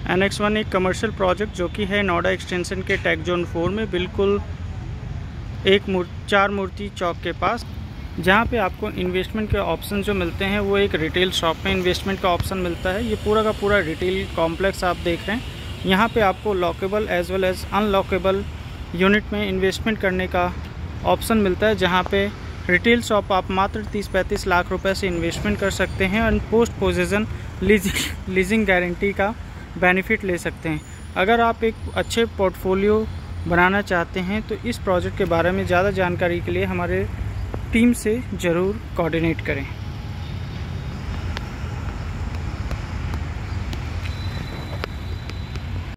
NX1 एक commercial project जो कि है नोएडा एक्सटेंशन के टेक जोन 4 में, बिल्कुल चार मूर्ति चौक के पास, जहां पे आपको इन्वेस्टमेंट के ऑप्शन जो मिलते हैं वो एक रिटेल शॉप में इन्वेस्टमेंट का ऑप्शन मिलता है। ये पूरा का पूरा रिटेल कॉम्प्लेक्स आप देख रहे हैं। यहाँ पे आपको lockable as well as unlockable unit में इन्वेस्टमेंट करने का ऑप्शन मिलता है, जहाँ पे रिटेल शॉप आप मात्र 30-35 लाख रुपए से इन्वेस्टमेंट कर सकते हैं और पोस्ट पोजीशन लीजिंग गारंटी का बेनिफिट ले सकते हैं। अगर आप एक अच्छे पोर्टफोलियो बनाना चाहते हैं तो इस प्रोजेक्ट के बारे में ज़्यादा जानकारी के लिए हमारे टीम से ज़रूर कोऑर्डिनेट करें।